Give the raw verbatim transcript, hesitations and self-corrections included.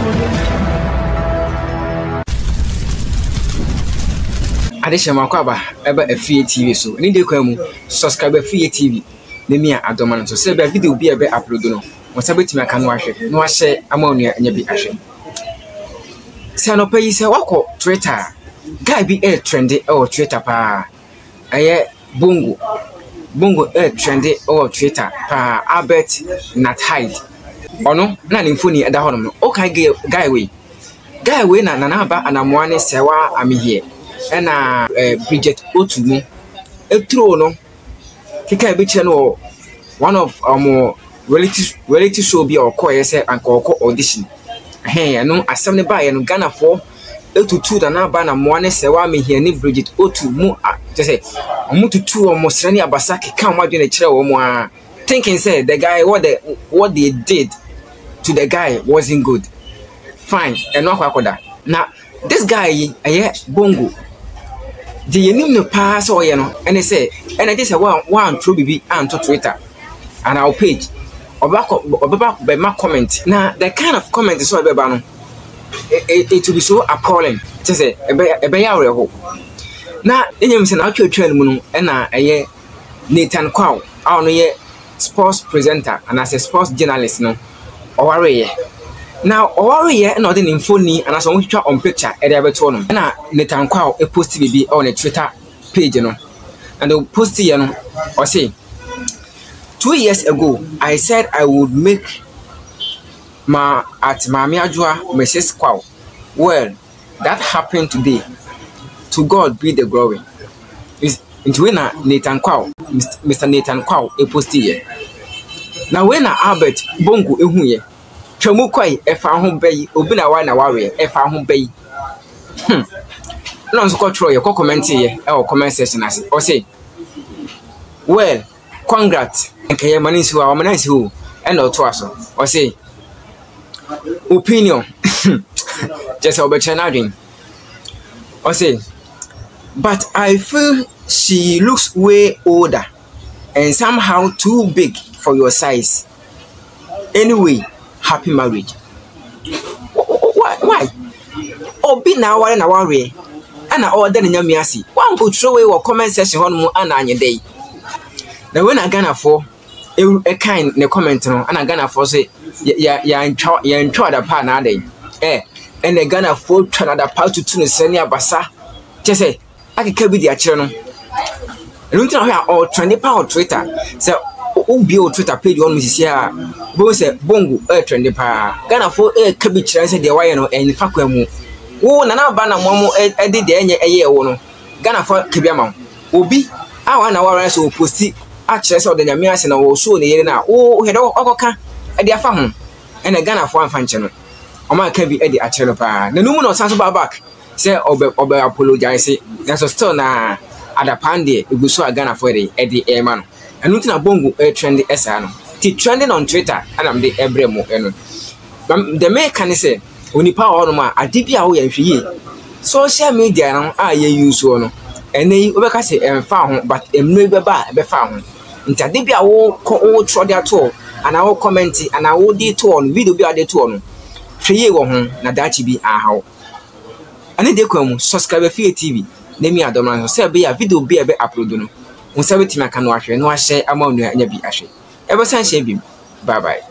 Adesha makwaba eba Free T V so ni de kwamu subscribe Free T V na mi a adoma so se be video bi ebe upload no mo sabe timi aka no ahwe no ahye amaonu anya bi ahwe se no pay se wako Twitter guy bi e trendy o Twitter pa aye Bongo Bongo e trendy o Twitter pa Albert not hide ono na ni mfoni eda hono no o kai guy we guy we na na ba Anamoah ne sewa am here ena Bridget Otumu etro no kika be che no one of um reality reality show bi o call say anka o audition eh no asem ne ba ye no Ghana for etutu da na ba na Anamoah ne sewa am here ni Bridget Otumu just say omututu o mo srani abasa kika mo adwe na kire wo mo a thinking say the guy what the what they did to the guy wasn't good fine eno akwakoda na this guy eh Bongo the yenim no pass or you know and they say and I just say one one through bibi and to Twitter and our page obako obaba be my comment now the kind of comment is so be no it it will be so appalling just say e be e be ya reho na enyem say na atwatwa mu no e na eye Nathan Kwaw a no ye sports presenter and as a sports journalist no oware now oware ye na odi ni phone and as on twitwa on picture e dey beto no na Nathan Kwaw e post bibi on a Twitter page no and the post here no or say two years ago I said I would make ma at Mami Ajua Missus Kwaw. Well, that happened today. To God be the glory. Is into when Nathan Kwaw, Mister Nathan Kwaw e post here. Now when Albert Bongo ehu ye Twamu kwai efa ho bayi obi na wa na ware efa ho bayi hmm no nso control ye comment ye e o comment section as o say well congrats nke ye mani siwa o mani siwo e na oto aso o say opinion just obe chanadin o say but I feel she looks way older and somehow too big for your size anyway. Happy marriage. Why? Why? Oh, be now one hour way. And I order in your miasi. One could throw away or comment section on more and on your day. Now, when I gonna for a kind in the comment, and I gonna for say, yeah, yeah, and you enjoy the part now day. Eh, and they gonna for try another part to tune senior bassa. Just say, I can be the channel. I don't know or twenty pound Twitter. So, oh, be your Twitter page on Missus here. Bo say Bongo e trend pa Ghana for e ka bi kire say de waye no en fa kwamu wo na na ba na momo e de de enye eye wo no Ghana for ka bi ama obi a wa na wa so posti a kire say o de nyame ase na wo so ne yere na wo he de okoka e de afa ho e na Ghana for amfa nche no o ma ka bi e de a kire no pa na numu no san so ba back say obe obe apologize na so still na adapande e gu so a Ghana for de e de e ma no enu tina Bongo e trend esa no ti trending on Twitter and I'm the ebremo eno the man can say onipa ono ma adibia wo yanhwe social media no a ye use no ene obeka say emfa ho but emno be ba be fa ho nti adibia wo wo tro dia to ana wo comment ana wo di to on video bi ade to no hweye wo ho na dachi bi ahaw ane de kwamu subscribe Free T V na mi adoma so say be ya video bi e be upload no unsa betimi aka no ahwe no ahye amaonu anya bi ahwe Ever since bye bye.